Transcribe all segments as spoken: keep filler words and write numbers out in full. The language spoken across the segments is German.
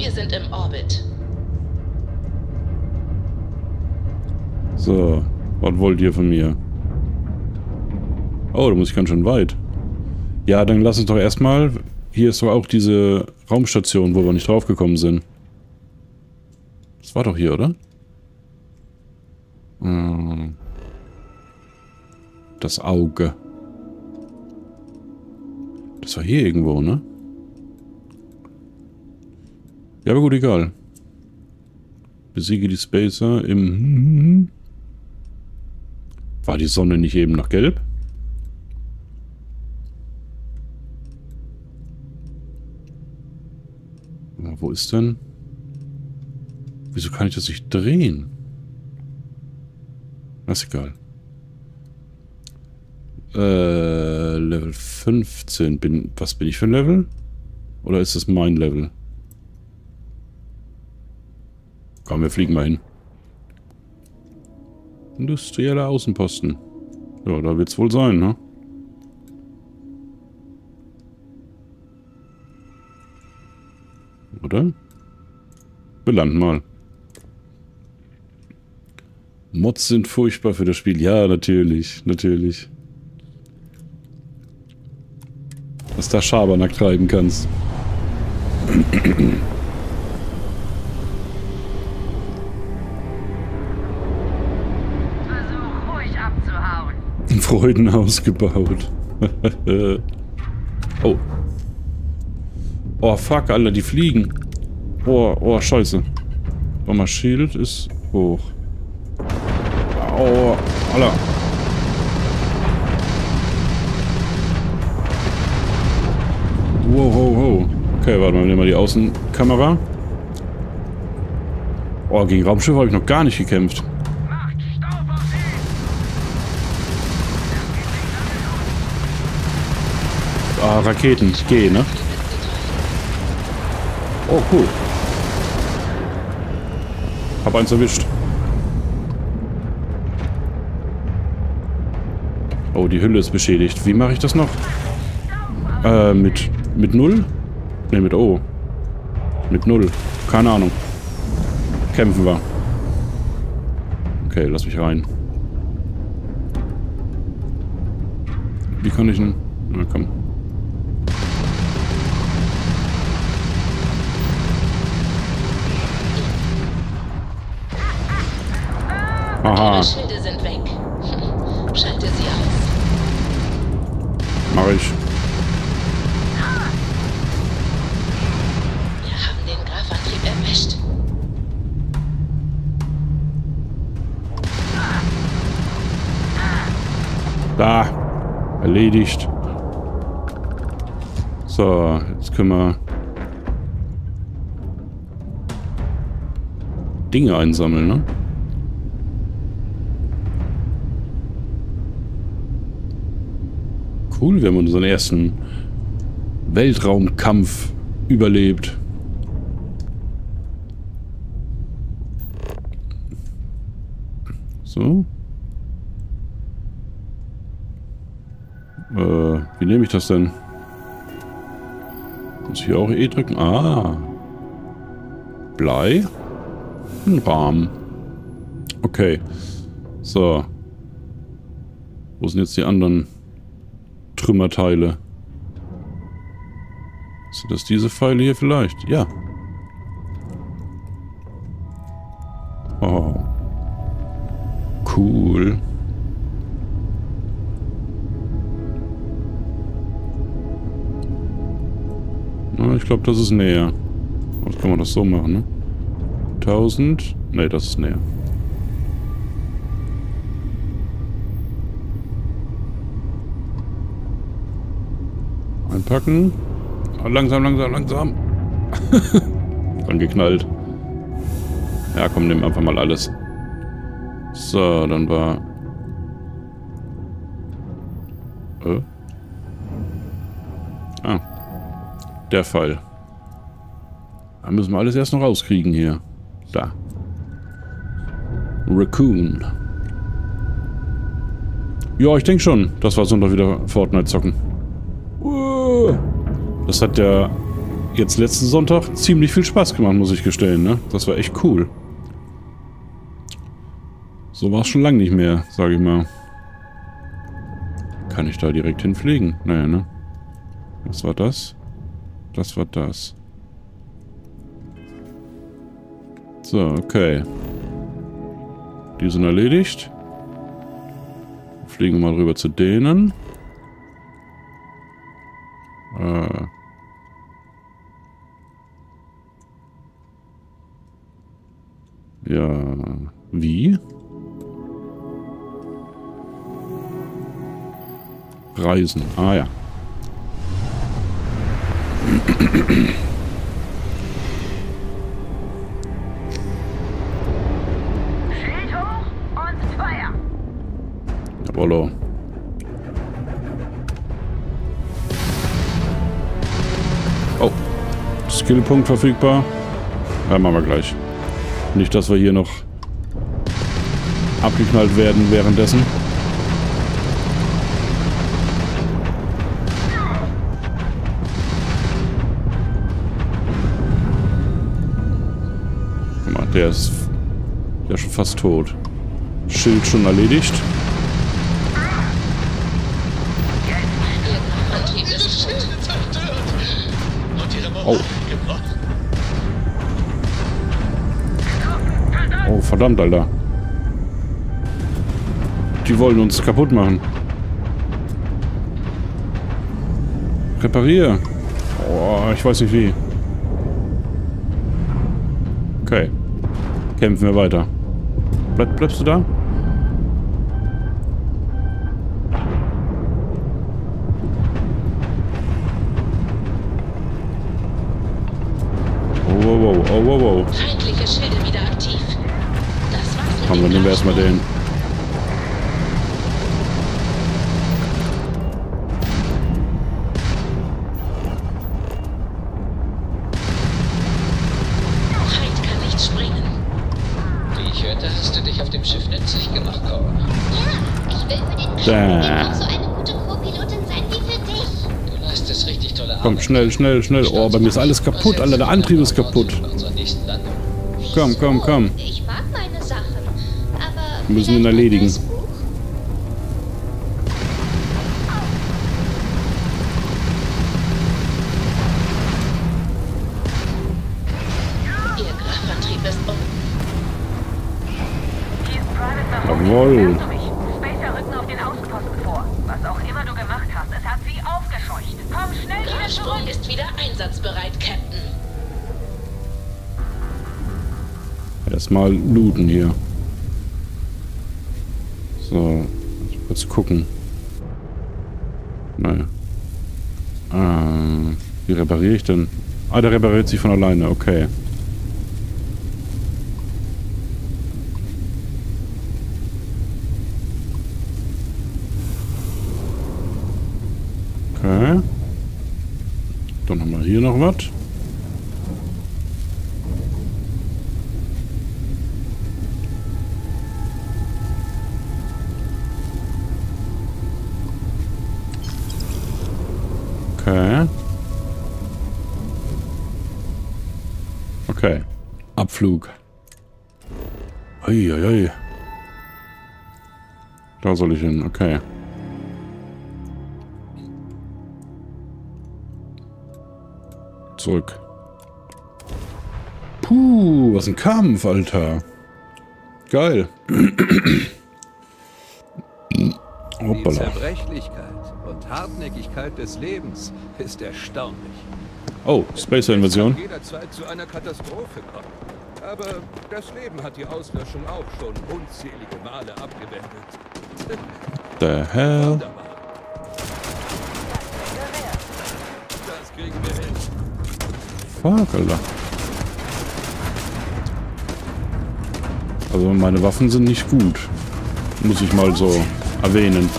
Wir sind im Orbit. So, was wollt ihr von mir? Oh, da muss ich ganz schön weit. Ja, dann lass uns doch erstmal... Hier ist doch auch diese Raumstation, wo wir nicht draufgekommen sind. Das war doch hier, oder? Hm. Das Auge. Das war hier irgendwo, ne? Ja, aber gut, egal. Besiege die Spacer im... War die Sonne nicht eben noch gelb? Na, wo ist denn... Wieso kann ich das nicht drehen? Das ist egal. Äh, Level fünfzehn. Bin, was bin ich für ein Level? Oder ist das mein Level? Komm, wir fliegen mal hin. Industrieller Außenposten. Ja, da wird's wohl sein, ne? Oder? Wir landen mal. Mods sind furchtbar für das Spiel. Ja, natürlich. Natürlich. Dass du da Schabernack treiben kannst. Versuch ruhig abzuhauen. Freudenhaus gebaut. Oh. Oh, fuck, Alter, die fliegen. Oh, oh, scheiße. Oh, mein Schild ist hoch. Oh, Alter. Wow, wow, wow. Okay, warte mal, nehmen wir die Außenkamera. Oh, gegen Raumschiffe habe ich noch gar nicht gekämpft. Macht Staub auf sie! Ah, Raketen, ich gehe, ne? Oh, cool. Hab eins erwischt. Oh, die Hülle ist beschädigt. Wie mache ich das noch? Äh, mit... Mit null? Ne, mit O. Mit null. Keine Ahnung. Kämpfen wir. Okay, lass mich rein. Wie kann ich denn... Na, komm. Aha. Ihre Schilde sind weg. Schalte sie aus. Mach ich. Wir haben den Grafantrieb erwischt. Da. Erledigt. So, jetzt können wir Dinge einsammeln, ne? Cool, wir haben unseren ersten Weltraumkampf überlebt. So. Äh, wie nehme ich das denn? Muss ich hier auch E drücken? Ah. Blei. Ein Rahmen. Okay. So. Wo sind jetzt die anderen Trümmerteile? Sind das diese Pfeile hier vielleicht? Ja. Oh. Cool. Na, ich glaube, das ist näher. Jetzt kann man das so machen, ne? tausend. Ne, das ist näher. Einpacken. Oh, langsam, langsam, langsam. Dann geknallt. Ja, komm, nimm einfach mal alles. So, dann war... Äh? Ah. Der Pfeil. Da müssen wir alles erst noch rauskriegen hier. Da. Raccoon. Ja, ich denke schon, dass wir so noch wieder Fortnite zocken. Das hat der jetzt letzten Sonntag ziemlich viel Spaß gemacht, muss ich gestehen, ne? Das war echt cool. So war es schon lange nicht mehr, sage ich mal. Kann ich da direkt hinfliegen? Naja, ne? Was war das? Das war das. So, okay. Die sind erledigt. Fliegen wir mal rüber zu denen. Äh. Ja. Wie? Reisen. Ah ja. Schild hoch und Feuer. Jawollo. Oh. Skillpunkt verfügbar. Ja, machen wir gleich. Nicht, dass wir hier noch abgeknallt werden währenddessen. Guck mal, der ist, der ist schon fast tot. Schild schon erledigt. Ihr Antrieb ist tot. Oh. Oh, verdammt, Alter. Die wollen uns kaputt machen. Reparier. Oh, ich weiß nicht wie. Okay. Kämpfen wir weiter. Bleib, bleibst du da? Oh, wow, wow, oh, wow, wow. Feindliche Schilde wieder aktiv. Das war's mit Komm, dann dem nehmen wir erstmal Grabsprung. den. Feind kann nicht springen. Wie ich hörte, hast du dich auf dem Schiff nützlich gemacht, Cora. Ja, ich will für den Da. Kapitän auch so eine gute Co-Pilotin sein wie für dich. Du leistest richtig tolle Arbeit. Komm, schnell, schnell, schnell. Oh, bei mir ist alles kaputt, Alter. Der Antrieb ist kaputt. Bei unserer nächsten Landung. Komm, komm, komm. Ich mag meine Sachen, aber Wir müssen ihn vielleicht erledigen. ein neues Buch? Ihr Kraftantrieb ist um. Hier ist Private Mahoney. Jawohl. Hörst du mich? Spacer rücken auf den Außenposten vor. Was auch immer du gemacht hast, es hat sie aufgescheucht. Komm schnell wieder Grabsprung zurück. ist wieder einsatzbereit, Captain. Erstmal looten hier. So. Kurz gucken. Naja. Ah, wie repariere ich denn? Ah, der repariert sich von alleine. Okay. Okay. Dann haben wir hier noch was. Okay. Okay. Abflug. Uiuiui. Da soll ich hin. Okay. Zurück. Puh, was ein Kampf, Alter. Geil. Die Hoppala. Zerbrechlichkeit und Hartnäckigkeit des Lebens ist erstaunlich. Oh, Spacer-Invasion. Es kann jederzeit zu einer Katastrophe kommen. Aber das Leben hat die Auslöschung auch schon unzählige Male abgewendet. The hell? Wunderbar. Das kriegen wir hin. Fuck, Alter. Also meine Waffen sind nicht gut. Muss ich mal so erwähnen.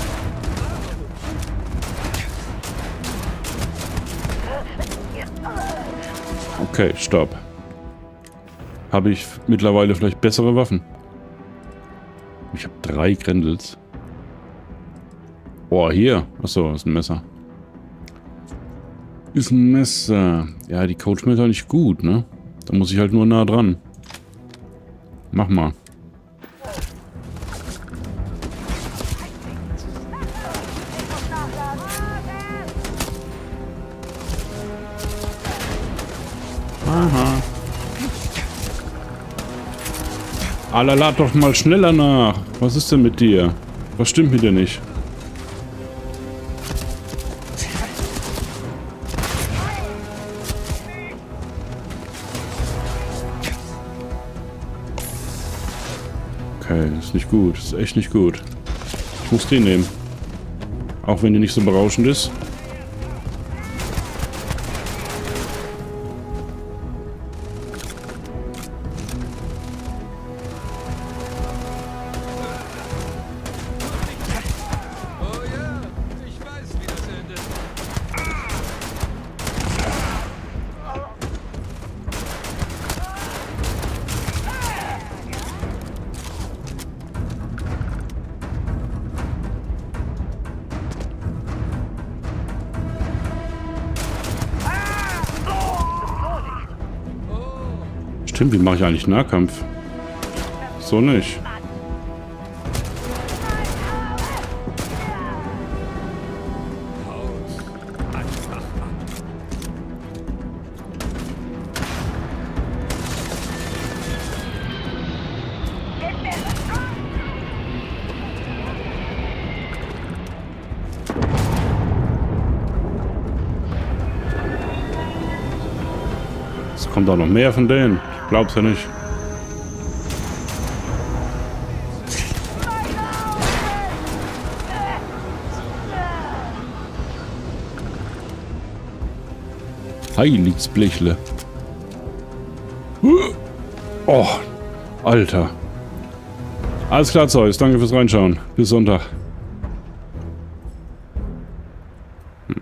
Okay, stopp. Habe ich mittlerweile vielleicht bessere Waffen? Ich habe drei Grendels. Boah, hier. Achso, das ist ein Messer. Ist ein Messer. Ja, die Coach ist halt nicht gut, ne? Da muss ich halt nur nah dran. Mach mal. Aha. Alter, lad doch mal schneller nach. Was ist denn mit dir? Was stimmt mit dir nicht? Okay, ist nicht gut. Ist echt nicht gut. Ich muss den nehmen. Auch wenn die nicht so berauschend ist. Oh ja, ich weiß, wie das endet. Stimmt, wie mache ich eigentlich Nahkampf? So nicht. Es kommt auch noch mehr von denen. Ich glaub's ja nicht. Heiligsblechle. Oh, Alter. Alles klar, Zeus. Danke fürs Reinschauen. Bis Sonntag. Hm.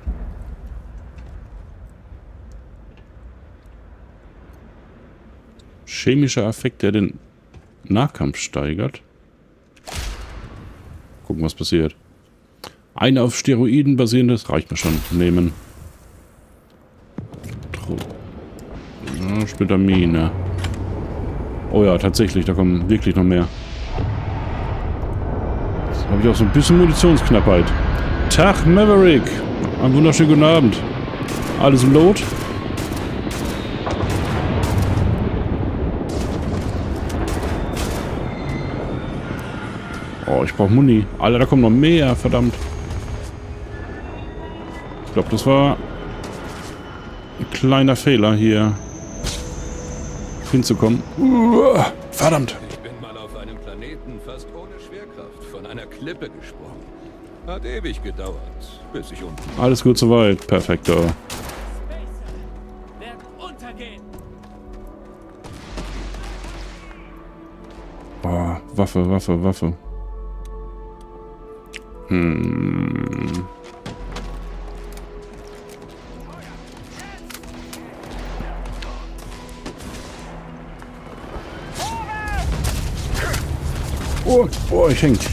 Chemischer Effekt, der den Nahkampf steigert. Gucken, was passiert. Ein auf Steroiden basierendes, reicht mir schon. Nehmen. Ja, Splittermine. Oh ja, tatsächlich, da kommen wirklich noch mehr. Jetzt habe ich auch so ein bisschen Munitionsknappheit. Tag, Maverick! Einen wunderschönen guten Abend. Alles im Lot? Oh, ich brauche Muni. Alter, da kommen noch mehr, verdammt. Ich glaube, das war ein kleiner Fehler hier hinzukommen. Uh, verdammt. Ich bin mal auf einem Planeten fast ohne Schwerkraft von einer Klippe gesprungen. Hat ewig gedauert, bis ich unten... Alles gut soweit. Perfekto. Boah, Waffe, Waffe, Waffe. Hm. Oh, oh, ich hängt.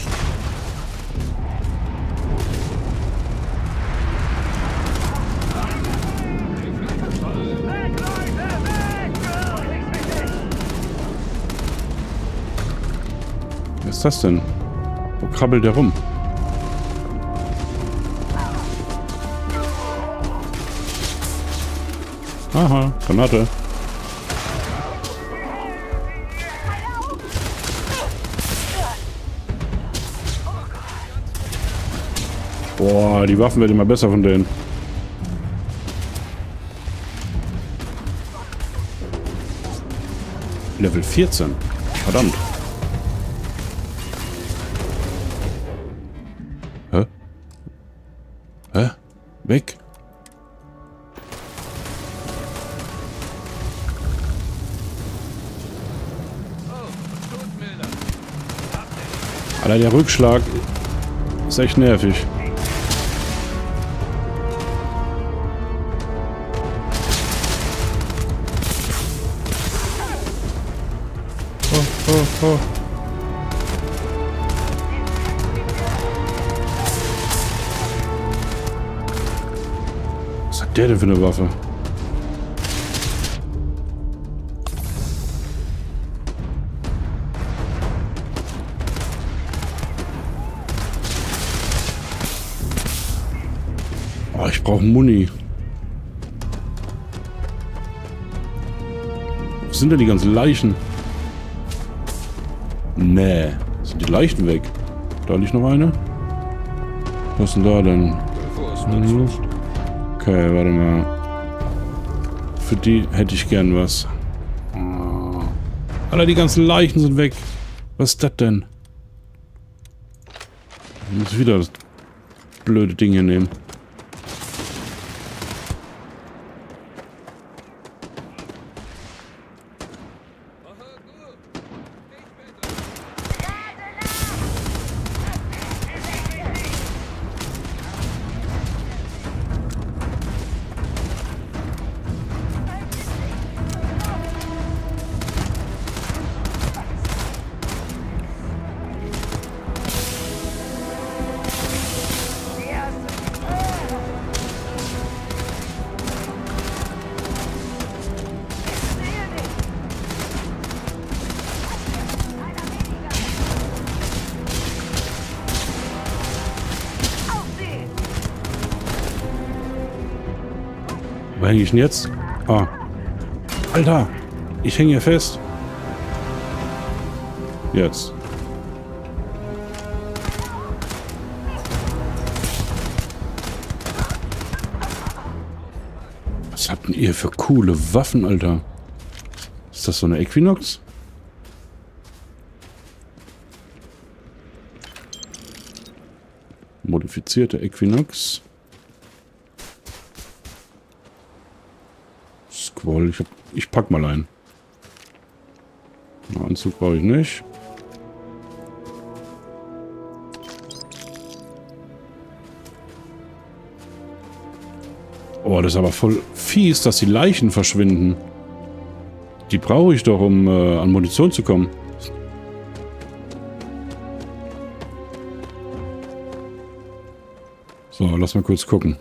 Was ist das denn? Wo krabbelt der rum? Aha, Granate. Boah, die Waffen werden immer besser von denen. Level vierzehn. Verdammt. Hä? Hä? Weg. Alter, der Rückschlag ist echt nervig. Oh, oh, oh. Was hat der denn für eine Waffe? Oh, ich brauche Muni. Wo sind denn die ganzen Leichen? Nee. Sind die Leichen weg? Da liegt noch eine. Was ist denn da denn? Hm. Okay, warte mal. Für die hätte ich gern was. Oh. Alter, die ganzen Leichen sind weg. Was ist das denn? Ich muss wieder das blöde Ding hier nehmen. Wo hänge ich denn jetzt? Ah. Alter! Ich hänge hier fest. Jetzt. Was habt denn ihr für coole Waffen, Alter? Ist das so eine Equinox? Modifizierte Equinox. Squall. Ich, hab, ich pack mal ein. Anzug brauche ich nicht. Oh, das ist aber voll fies, dass die Leichen verschwinden. Die brauche ich doch, um äh, an Munition zu kommen. So, lass mal kurz gucken.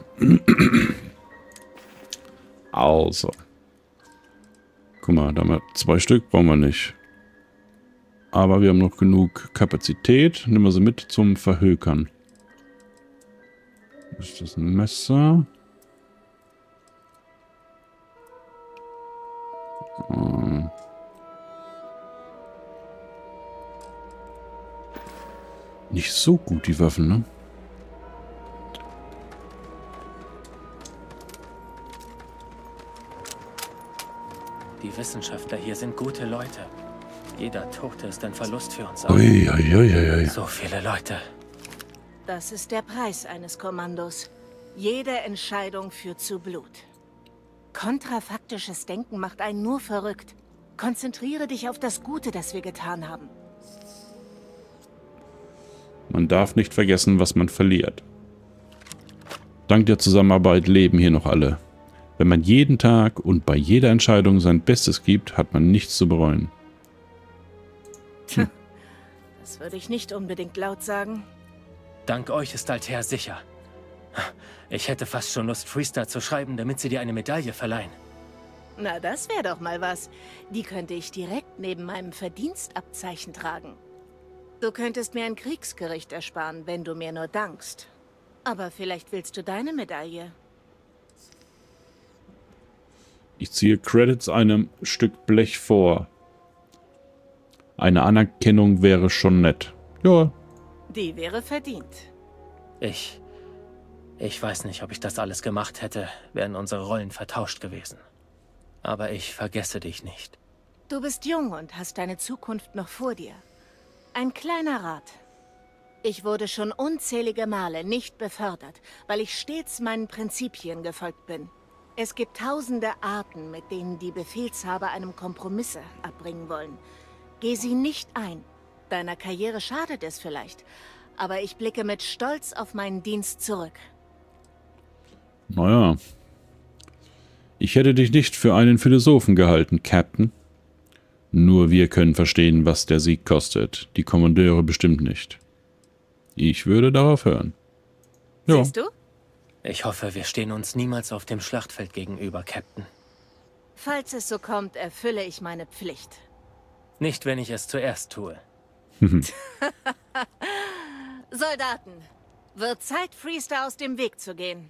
Also. Guck mal, da haben wir zwei Stück, brauchen wir nicht. Aber wir haben noch genug Kapazität. Nehmen wir sie mit zum Verhökern. Ist das ein Messer? Hm. Nicht so gut, die Waffen, ne? Die Wissenschaftler hier sind gute Leute. Jeder Tote ist ein Verlust für uns. Ui, ui, ui, ui. So viele Leute. Das ist der Preis eines Kommandos. Jede Entscheidung führt zu Blut. Kontrafaktisches Denken macht einen nur verrückt. Konzentriere dich auf das Gute, das wir getan haben. Man darf nicht vergessen, was man verliert. Dank der Zusammenarbeit leben hier noch alle. Wenn man jeden Tag und bei jeder Entscheidung sein Bestes gibt, hat man nichts zu bereuen. Hm. Das würde ich nicht unbedingt laut sagen. Dank euch ist Altair sicher. Ich hätte fast schon Lust, Freestar zu schreiben, damit sie dir eine Medaille verleihen. Na, das wäre doch mal was. Die könnte ich direkt neben meinem Verdienstabzeichen tragen. Du könntest mir ein Kriegsgericht ersparen, wenn du mir nur dankst. Aber vielleicht willst du deine Medaille. Ich ziehe Credits einem Stück Blech vor. Eine Anerkennung wäre schon nett. Ja. Die wäre verdient. Ich... Ich weiß nicht, ob ich das alles gemacht hätte, wären unsere Rollen vertauscht gewesen. Aber ich vergesse dich nicht. Du bist jung und hast deine Zukunft noch vor dir. Ein kleiner Rat. Ich wurde schon unzählige Male nicht befördert, weil ich stets meinen Prinzipien gefolgt bin. Es gibt tausende Arten, mit denen die Befehlshaber einem Kompromisse abbringen wollen. Geh sie nicht ein. Deiner Karriere schadet es vielleicht, aber ich blicke mit Stolz auf meinen Dienst zurück. Naja. Ich hätte dich nicht für einen Philosophen gehalten, Captain. Nur wir können verstehen, was der Sieg kostet. Die Kommandeure bestimmt nicht. Ich würde darauf hören. Ja. Siehst du? Ich hoffe, wir stehen uns niemals auf dem Schlachtfeld gegenüber, Captain. Falls es so kommt, erfülle ich meine Pflicht. Nicht, wenn ich es zuerst tue. Soldaten, wird Zeit, Freestar aus dem Weg zu gehen.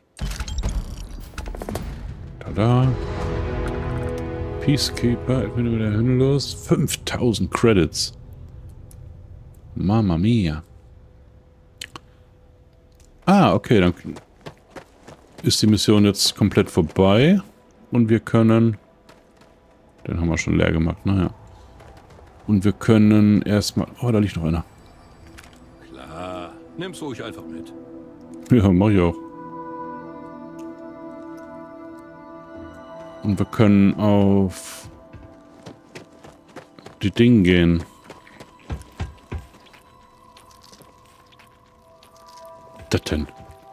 Tada. Peacekeeper, ich bin wieder hühnlos. fünftausend Credits. Mamma mia. Ah, okay, dann ist die Mission jetzt komplett vorbei. Und wir können... Den haben wir schon leer gemacht, naja. Und wir können erstmal... Oh, da liegt noch einer. Klar, nimm's ruhig einfach mit. Ja, mach ich auch. Und wir können auf die Dinge gehen. Das denn?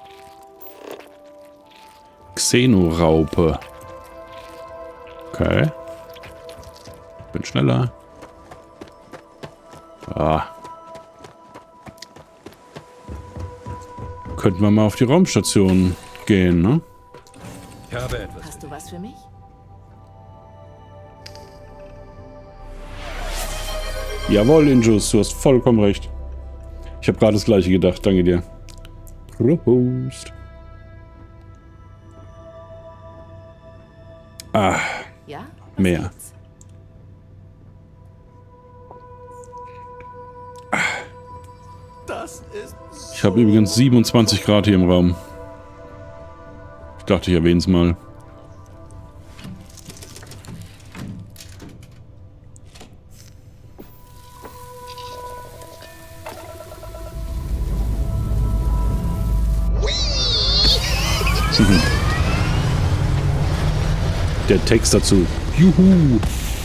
Xenoraupe. Okay. Bin schneller. Ah. Könnten wir mal auf die Raumstation gehen, ne? Ich habe etwas. Hast du was für mich? Jawohl, Injus, du hast vollkommen recht. Ich habe gerade das gleiche gedacht, danke dir. Prost. Ah, Ja? mehr. Das ist... Ich habe übrigens siebenundzwanzig Grad hier im Raum. Ich dachte, ich erwähne es mal. Der Text dazu. Juhu!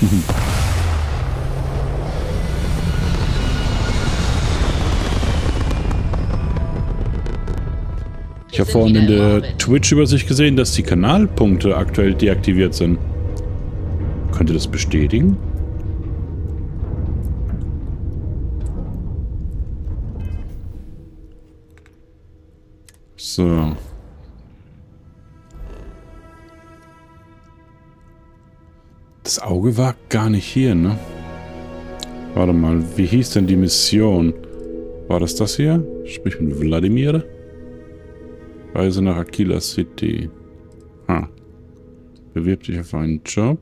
Ich habe vorhin in der Twitch-Übersicht gesehen, dass die Kanalpunkte aktuell deaktiviert sind. Könnt ihr das bestätigen? So. Das Auge war gar nicht hier, ne? Warte mal, wie hieß denn die Mission? War das das hier? Sprich mit Wladimir? Reise nach Aquila City. Ah. Bewirb dich auf einen Job.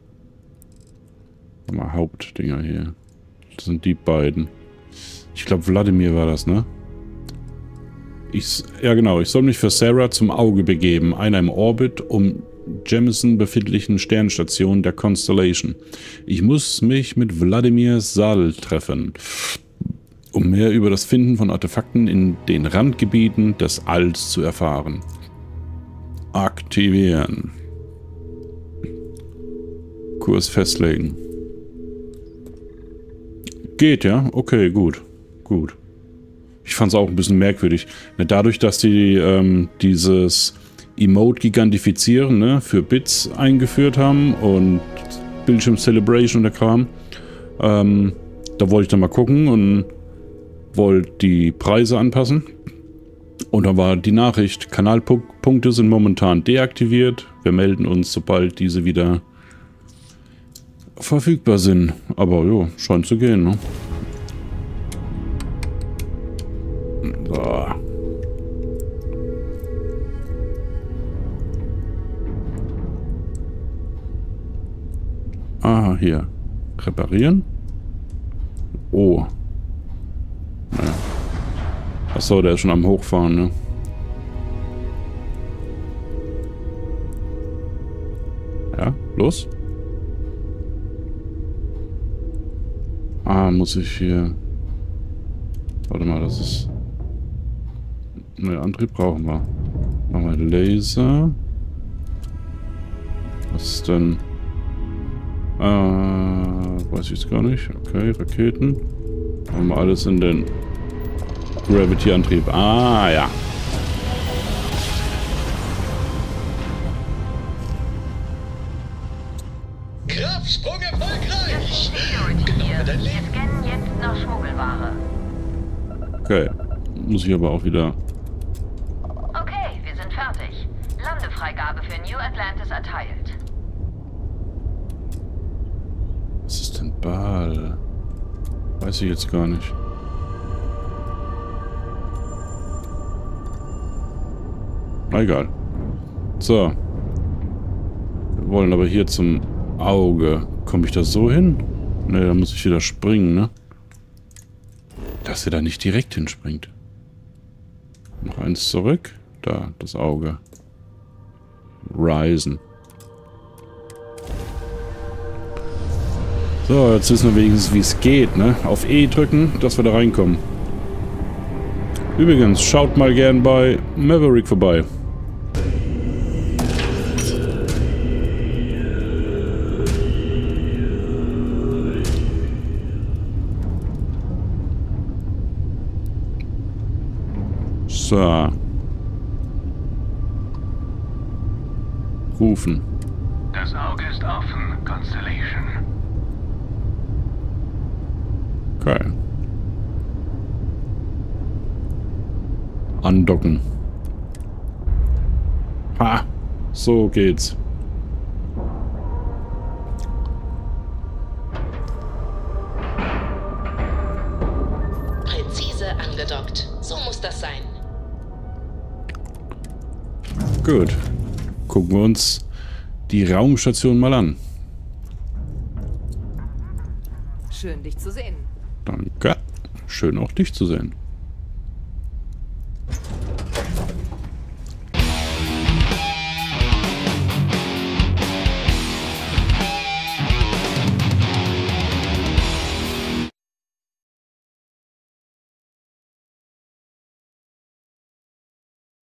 Mal Hauptdinger hier. Das sind die beiden. Ich glaube, Wladimir war das, ne? Ich, ja genau, ich soll mich für Sarah zum Auge begeben. Einer im Orbit um Jemison befindlichen Sternstation der Constellation. Ich muss mich mit Wladimir Sal treffen, um mehr über das Finden von Artefakten in den Randgebieten des Alls zu erfahren. Aktivieren. Kurs festlegen. Geht, ja? Okay, gut. Gut. Ich fand es auch ein bisschen merkwürdig. Dadurch, dass die ähm, dieses Emote gigantifizieren, ne, für Bits eingeführt haben und Bildschirm Celebration und der Kram, ähm, da wollte ich dann mal gucken und wollte die Preise anpassen. Und da war die Nachricht, Kanalpunkte sind momentan deaktiviert. Wir melden uns, sobald diese wieder verfügbar sind. Aber jo, scheint zu gehen, ne? So. Aha, hier. Reparieren. Oh. Naja. Achso, der ist schon am Hochfahren, ne? Ja, los. Ah, muss ich hier... Warte mal, das ist... Ne, Antrieb brauchen wir. Machen wir Laser. Was ist denn... Äh, weiß ich jetzt gar nicht. Okay, Raketen. Haben wir alles in den Gravity-Antrieb. Ah, ja. Kraftsprung erfolgreich! Security hier. Wir scannen jetzt nach Schmuggelware. Okay. Muss ich aber auch wieder... Okay, wir sind fertig. New Atlantis erteilt. Was ist denn Baal? Weiß ich jetzt gar nicht. Na egal. So. Wir wollen aber hier zum Auge. Komme ich da so hin? Ne, da muss ich wieder springen, ne? Dass er da nicht direkt hinspringt. Noch eins zurück. Da, das Auge. Ryzen. So, jetzt wissen wir wenigstens, wie es geht, ne? Auf E drücken, dass wir da reinkommen. Übrigens, schaut mal gern bei Maverick vorbei. So. Rufen. Das Auge ist offen, Constellation. Geil. Andocken. Ha! So geht's. Präzise angedockt. So muss das sein. Gut. Gucken wir uns die Raumstation mal an. Schön, dich zu sehen. Danke. Schön auch dich zu sehen.